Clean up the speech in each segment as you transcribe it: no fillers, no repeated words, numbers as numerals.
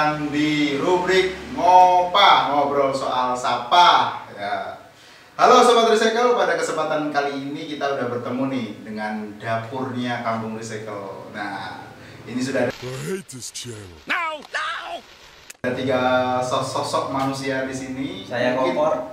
datang di rubrik Ngopa, ngobrol soal sampah ya. Halo Sobat Recycle, pada kesempatan kali ini kita udah bertemu nih dengan dapurnya Kampung Recycle. Nah, ini sudah ada ada 3 sosok manusia di sini. Saya Kopor.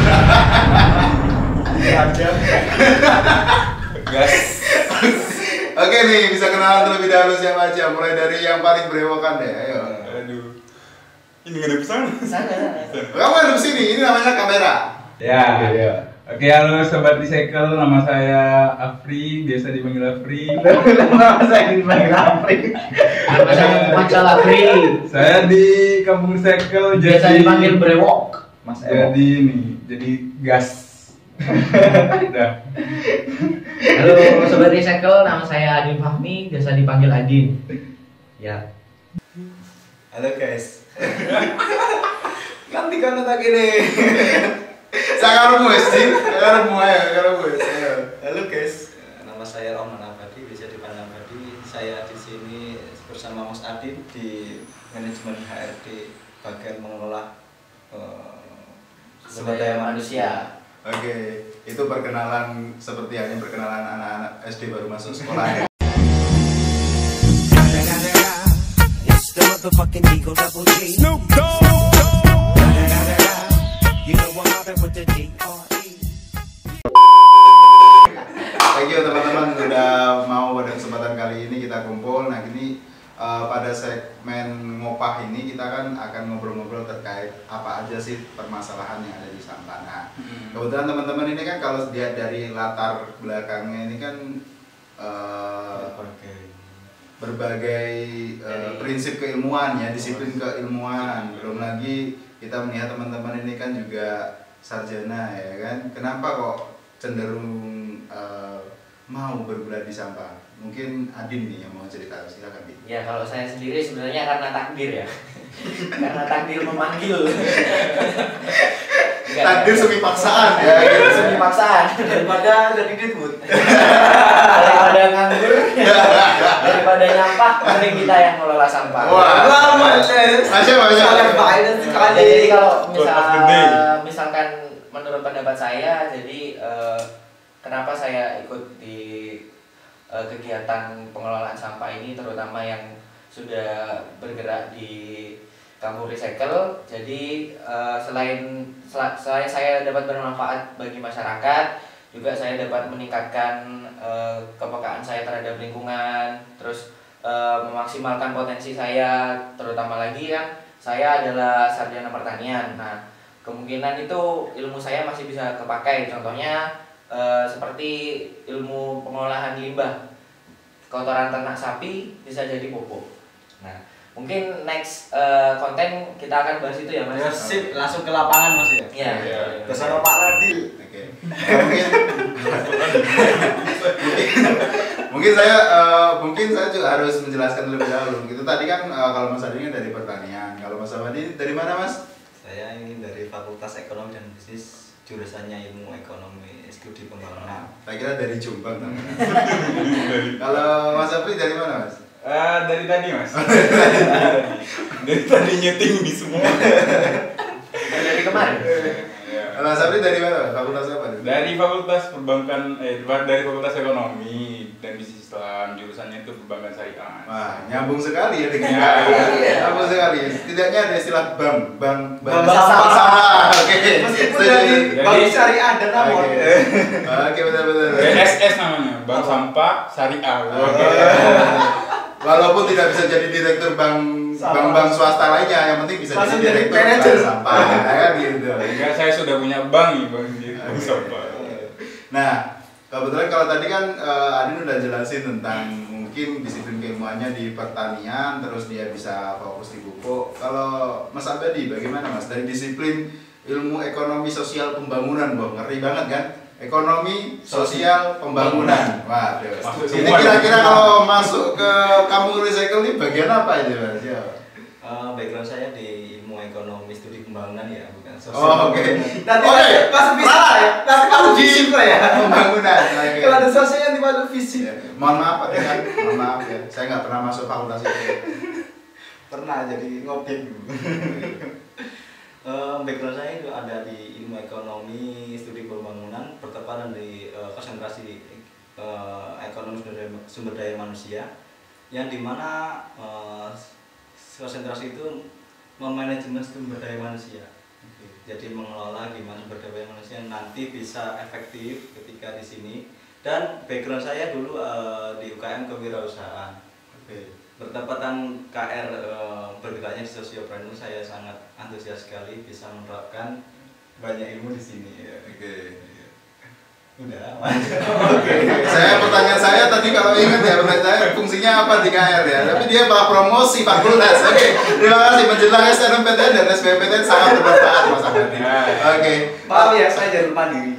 Gas. Oke nih, bisa kenalan terlebih dahulu siapa aja, mulai dari yang paling berewokan deh, ayo. Aduh, ini nggak ada pesan. Sana. Kamu ada di sini, ini namanya kamera. Ya. Oke, halo Sobat Recycle, nama saya Afri, biasa dipanggil Afri. Nama saya dipanggil Afri. Nama saya Macal Afri. Saya di Kampung Recycle Biasa jadi dipanggil Brewok. Mas jadi ini, jadi gas. Udah. Halo Sobat Recycle, nama saya Adin Fahmi, biasa dipanggil Adin. Ya. Halo guys. Ganti kan tak ini. Sekarang gue sih, sekarang gue. Halo guys. Nama saya Roman Abadi, bisa dipanggil Abadi. Saya di sini bersama Mas Adin di manajemen HRD bagian mengelola sumber daya manusia. Oke, itu perkenalan seperti halnya perkenalan anak-anak SD baru masuk sekolah ya. Thank you teman-teman udah mau pada kesempatan kali ini kita kumpul. Nah ini pada segmen ngopah ini kita kan akan ngobrol-ngobrol terkait apa aja sih permasalahan yang ada di sampah. Nah kebetulan teman-teman ini kan kalau dilihat dari latar belakangnya ini kan berbagai prinsip keilmuan ya, disiplin keilmuan. Belum lagi kita melihat teman-teman ini kan juga sarjana ya kan. Kenapa kok cenderung mau bergerak di sampah? Mungkin Adin nih yang mau cerita, silakan Adin. Ya, kalau saya sendiri sebenarnya karena takdir ya. Karena takdir memanggil. Takdir semi paksaan ya. Semi paksaan. Daripada jadi ditwood. Daripada nganggur, daripada nyampah, mending kita yang ngelola sampah. Wah, Masya Jadi kalau misalkan menurut pendapat saya, jadi kenapa saya ikut di kegiatan pengelolaan sampah ini, terutama yang sudah bergerak di Kampung Recycle. Jadi selain saya dapat bermanfaat bagi masyarakat, juga saya dapat meningkatkan kepekaan saya terhadap lingkungan, terus memaksimalkan potensi saya, terutama lagi kan saya adalah sarjana pertanian. Nah, kemungkinan itu ilmu saya masih bisa kepakai, contohnya seperti ilmu pengolahan limbah kotoran ternak sapi bisa jadi pupuk. Nah, mungkin next konten kita akan bahas itu ya Mas. Ya, sip, langsung ke lapangan Mas ya. Iya. Bersama Pak Radil. Oke. Mungkin saya juga harus menjelaskan lebih dahulu. Itu tadi kan kalau Mas Adin dari pertanian, kalau Mas Abadi dari mana Mas? Saya ini dari Fakultas Ekonomi dan Bisnis, jurusannya Ilmu Ekonomi Studi Pembangunan. Saya kira dari Jombang namanya. Kalau Mas Apri dari mana Mas? Dari tadi Mas. Dari tadi nyeting di semua. Dari kemarin. Kalau Mas Apri dari mana? Fakultas apa? Dari Fakultas Perbankan, dari Fakultas Ekonomi dan Bisnis Islam, jurusannya itu Perbankan Syariah. Wah, nyambung sekali ya dengan Ya. nyambung sekali. Setidaknya ada istilah bank Bank sampah. sampah. Oke. Meskipun dari bank syariah ada namun. Oke, betul. BSS namanya, Bank Sampah Syariah. Oke. Walaupun tidak bisa jadi direktur bank swasta lainnya, yang penting bisa Langsung jadi jadi direktur manajer. bank sampah, ya gitu. Enggak, saya sudah punya bank nih, Bang sendiri. Bank Sampah. Nah, kebetulan kalau tadi kan Adin udah jelasin tentang mungkin disiplin keilmuannya di pertanian, terus dia bisa fokus di pupuk. Kalau Mas Abadi bagaimana Mas? Dari disiplin ilmu ekonomi sosial pembangunan, Bang, ngeri banget kan? Ekonomi sosial pembangunan. Waduh. Ini kira-kira kalau masuk ke Kampung Recycle ini bagian apa itu Mas? Ya. Background saya di Ilmu Ekonomi Studi Pembangunan ya, bukan sosial. Oh, oke. Nanti masuk fisik Salah ya? Nanti masuk fisik lah ya. Pembangunan. Kalau ada sosial nanti masuk fisik. Ya. Mohon maaf ya kan, mohon maaf ya. Saya nggak pernah masuk fakultas itu. pernah jadi ngobek dulu. Background saya itu ada di ilmu ekonomi, studi pembangunan, bertepatan di konsentrasi ekonomi sumber daya manusia, yang dimana konsentrasi itu memanajemen sumber daya manusia. Jadi mengelola gimana sumber daya manusia nanti bisa efektif ketika di sini. Dan background saya dulu di UKM kewirausahaan. Bertepatan KR bergeraknya di sosiopreneur, saya sangat antusias sekali bisa menerapkan banyak ilmu di sini. Oke. Udah. Oke. Pertanyaan saya tadi kalau ingat ya, pertanyaan saya fungsinya apa di KR ya, tapi dia malah promosi fakultas. Oke. Terima kasih menjelang SNMPTN dan SBMPTN sangat bermanfaat Mas Abadi. Oke. Maaf ya, saya jalur mandiri.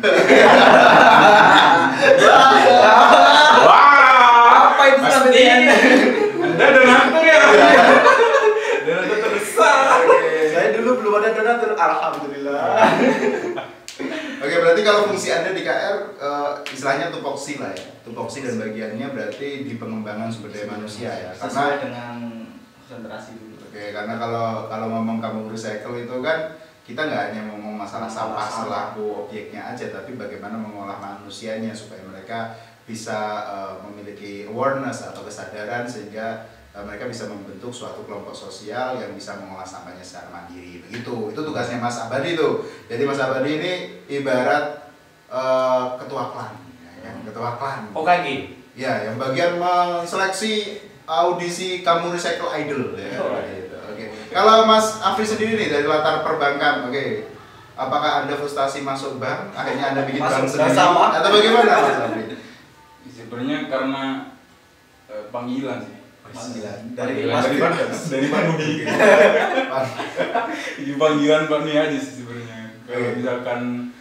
Wah, apa itu pasti Anda donatur ya. Donatur terbesar. Saya dulu belum ada donatur, alhamdulillah. Oke, berarti kalau fungsi Anda di KR istilahnya tupoksi lah ya. Tupoksi dan bagiannya berarti di pengembangan sumber daya manusia ya. Sesuai dengan konsentrasi dulu. Oke, karena kalau ngomong kamu recycle itu kan kita nggak hanya ngomong masalah sampah selaku objeknya aja, tapi bagaimana mengolah manusianya supaya mereka bisa memiliki awareness atau kesadaran sehingga mereka bisa membentuk suatu kelompok sosial yang bisa mengolah sampahnya secara mandiri. Begitu, itu tugasnya Mas Abadi tuh. Jadi Mas Abadi ini ibarat ketua klan, ya, ketua klan. OKG. Ya, yang bagian menseleksi audisi kamu recycle idol ya. Gitu. Oke. Kalau Mas Afri sendiri nih dari latar perbankan, oke. Apakah Anda frustasi masuk bank? Akhirnya Anda bikin bank sendiri atau bagaimana Mas Afri? Sebenarnya karena panggilan sih. Dari Bandung. Panggilan Pak Nih aja sih sebenarnya. Kalau misalkan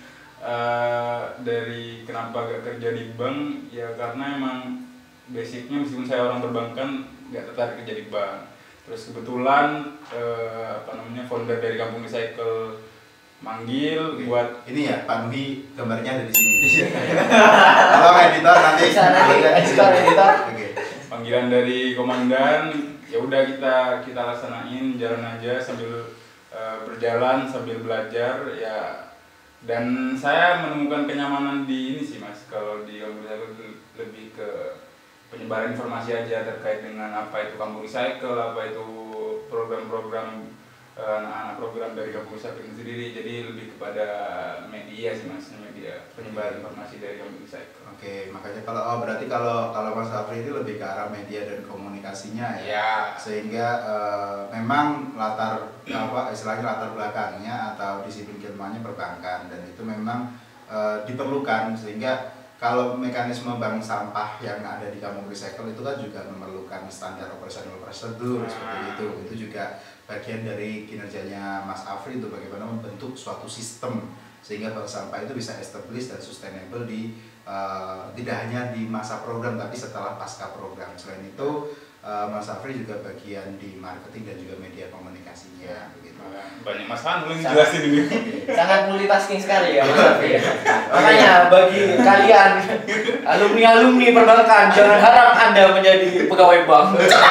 dari kenapa gak kerja di bank, ya karena emang basicnya meskipun saya orang perbankan gak tertarik kerja di bank. Terus kebetulan founder dari Kampung Recycle manggil buat ini ya, Pak Nuhi gambarnya ada di sini. Kalau editor nanti bisa editor. Oke. Panggilan dari komandan, ya udah kita laksanain, jalan aja sambil berjalan sambil belajar ya. Dan saya menemukan kenyamanan di ini sih Mas, kalau di Kampung Recycle lebih ke penyebaran informasi aja terkait dengan apa itu Kampung Recycle, apa itu program-program anak-anak program dari Kampung Recycle sendiri. Jadi lebih kepada media sih Mas, media penyebaran informasi dari Kampung Recycle. Oke, makanya berarti kalau Mas Afri ini lebih ke arah media dan komunikasinya ya. Ya. Sehingga memang istilahnya latar belakangnya atau disiplin keilmuannya perbankan, dan itu memang diperlukan, sehingga kalau mekanisme bank sampah yang ada di Kampung Recycle itu kan juga memerlukan standar operasional prosedur seperti itu. Itu juga bagian dari kinerjanya Mas Afri untuk bagaimana membentuk suatu sistem sehingga bank sampah itu bisa established dan sustainable di tidak hanya di masa program tapi setelah pasca program. Selain itu Mas Afri juga bagian di marketing dan juga media komunikasinya begitu. Banyak Mas Hanul yang jelasin ini. Sangat multitasking sekali ya Mas Afri. Makanya bagi kalian alumni perbankan, jangan harap Anda menjadi pegawai bank.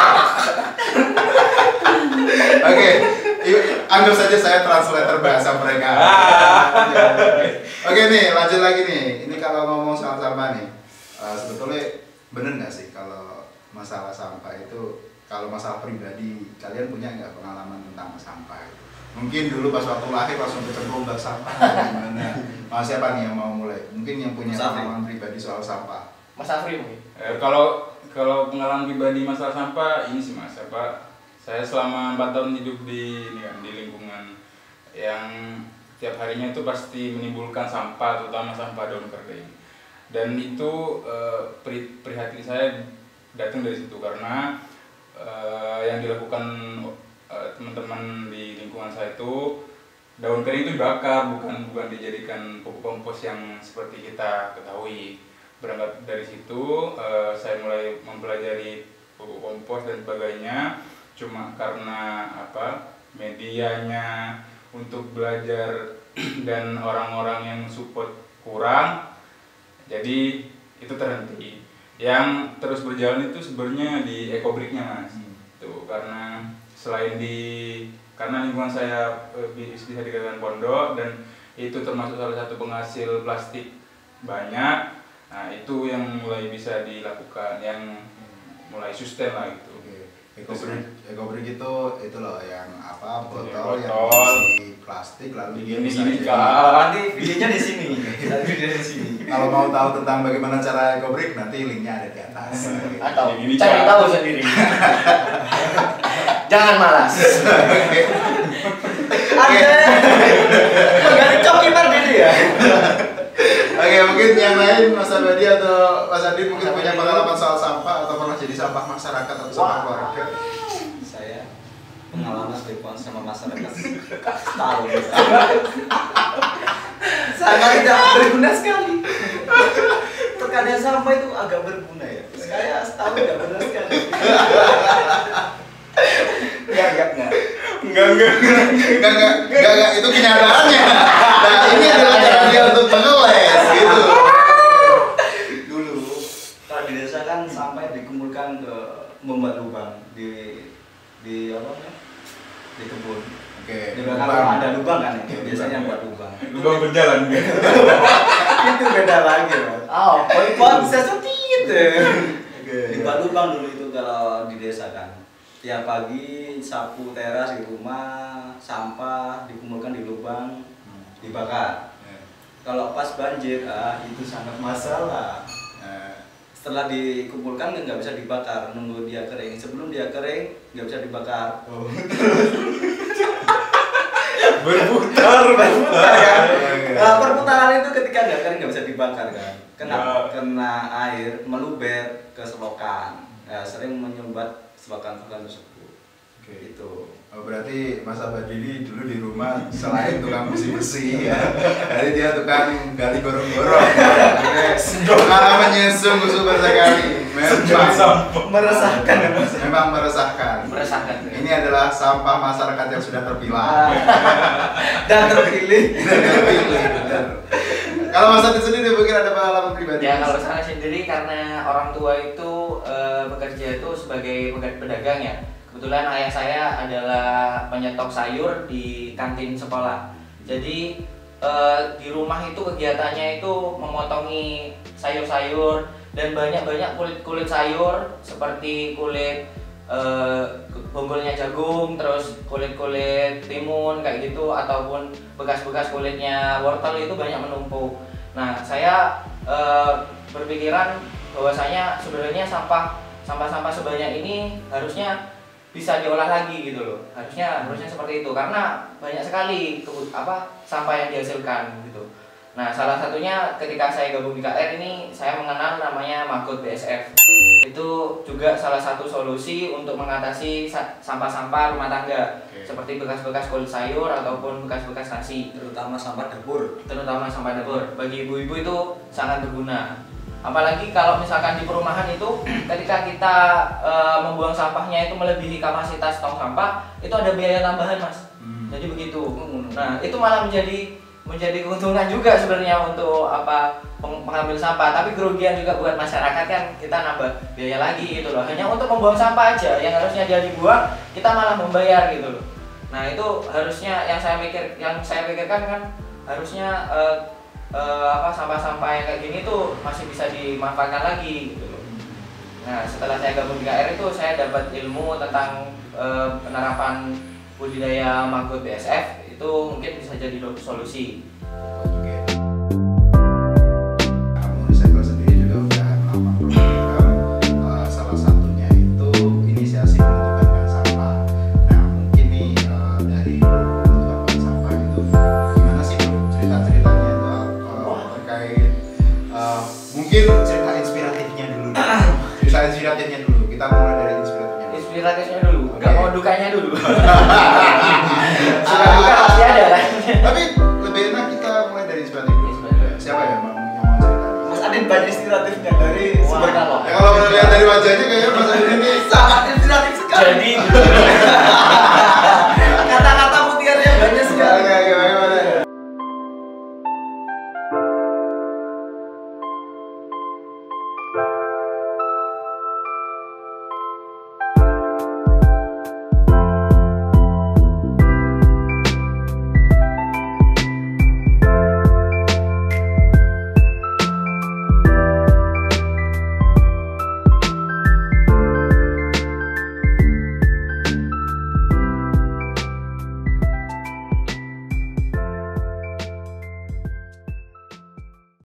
Oke, anggap saja saya translator bahasa mereka. Oke nih, lanjut lagi nih. Ini kalau ngomong soal sampah nih, sebetulnya bener nggak sih kalau masalah sampah itu, kalau masalah pribadi, kalian punya nggak pengalaman tentang sampah itu? Mungkin dulu pas waktu lahir langsung kecemplung bak sampah, gimana? Siapa nih yang mau mulai? Mungkin yang punya pengalaman pribadi soal sampah. Mas Afri mungkin. Kalau pengalaman pribadi masalah sampah ini sih Mas, saya selama 4 tahun hidup di lingkungan yang tiap harinya itu pasti menimbulkan sampah, terutama sampah daun kering. Dan itu prihatin saya datang dari situ karena yang dilakukan teman-teman di lingkungan saya itu daun kering itu dibakar, bukan dijadikan pupuk kompos yang seperti kita ketahui. Berangkat dari situ saya mulai mempelajari pupuk kompos dan sebagainya. Cuma karena medianya untuk belajar dan orang-orang yang support kurang, jadi itu terhenti. Yang terus berjalan itu sebenarnya di ecobricknya Mas. Tuh, karena selain karena lingkungan saya bisa dikatakan pondok dan itu termasuk salah satu penghasil plastik banyak. Nah itu yang mulai bisa dilakukan, yang mulai sustain lah gitu. Ekobrik itu loh yang apa botol yang botol isi plastik lalu gini Nanti videonya di sini. Videonya di sini. Kalau mau tahu tentang bagaimana cara ekobrik nanti linknya ada di atas. Atau Ini cari cara. tahu sendiri. Jangan malas. Ada. Mengganti coki ini ya. Oke, mungkin yang lain Mas Abadi atau Mas Adi mungkin punya pengalaman soal sampah atau pernah jadi sampah masyarakat atau sampah keluarga. Saya pengalaman sama masyarakat tahu. Sangat tidak berguna sekali. Terkadang sampah itu agak berguna ya. Saya tahu tidak benar sekali. Enggak, itu kenyataannya. Nah, ini adalah cara dia untuk mengeles gitu. Dulu kalau di desa kan sampah dikumpulkan ke membuat lubang di apa namanya? Di kebun. Oke. Di belakang kalau ada lubang kan ya, biasanya buat lubang. lubang berjalan gitu. Itu beda lagi, Mas. Oh, Konsep gitu. Oke. Dibuat lubang dulu itu kalau di desa kan. Tiap pagi sapu teras di rumah, sampah dikumpulkan di lubang, dibakar. Kalau pas banjir, itu sangat masalah. Setelah dikumpulkan nggak bisa dibakar, nunggu dia kering. Sebelum dia kering nggak bisa dibakar. berputar kan. Nah, perputaran itu ketika nggak kering nggak bisa dibakar kan. Kena air meluber ke selokan. Sering menyumbat selokan tersebut. Oke. Itu. Oh, berarti Mas Abadi ini dulu di rumah selain tukang bersih-bersih ya, jadi dia tukang gali gorong-gorong. Pengalamannya sungguh-sungguh sekali. Meresahkan ya, Mas. Memang meresahkan. Meresahkan. Ini adalah sampah masyarakat yang sudah terpilah. Dan terpilih. Benar. Kalau Mas Adi sendiri mungkin ada pengalaman pribadi? Ya kalau saya sendiri karena orang tua itu bekerja itu sebagai pedagang ya. Kebetulan ayah saya adalah penyetok sayur di kantin sekolah. Jadi di rumah itu kegiatannya itu memotongi sayur-sayur dan banyak-banyak kulit-kulit sayur seperti kulit bonggolnya jagung, terus kulit-kulit timun kayak gitu, ataupun bekas-bekas kulitnya wortel itu banyak menumpuk. Nah, saya berpikiran bahwasanya sebenarnya sampah-sampah sebanyak ini harusnya bisa diolah lagi gitu loh. Harusnya seperti itu karena banyak sekali sampah yang dihasilkan gitu. Nah, salah satunya ketika saya gabung di KR ini saya mengenal namanya Maggot BSF. Itu juga salah satu solusi untuk mengatasi sampah-sampah rumah tangga. Seperti bekas-bekas kulit sayur ataupun bekas-bekas nasi, Terutama sampah dapur. Bagi ibu-ibu itu sangat berguna. Apalagi kalau misalkan di perumahan itu ketika kita membuang sampahnya itu melebihi kapasitas tong sampah, itu ada biaya tambahan, Mas. Jadi begitu. Nah, itu malah menjadi keuntungan juga sebenarnya untuk pengambil sampah, tapi kerugian juga buat masyarakat kan, kita nambah biaya lagi gitu loh. Hanya untuk membuang sampah aja yang harusnya dia dibuang, kita malah membayar gitu loh. Nah, itu harusnya yang saya pikirkan kan harusnya sampah-sampah yang kayak gini tuh masih bisa dimanfaatkan lagi gitu loh. Nah, setelah saya gabung di KR itu saya dapat ilmu tentang penerapan budidaya Maggot BSF, itu mungkin bisa jadi solusi.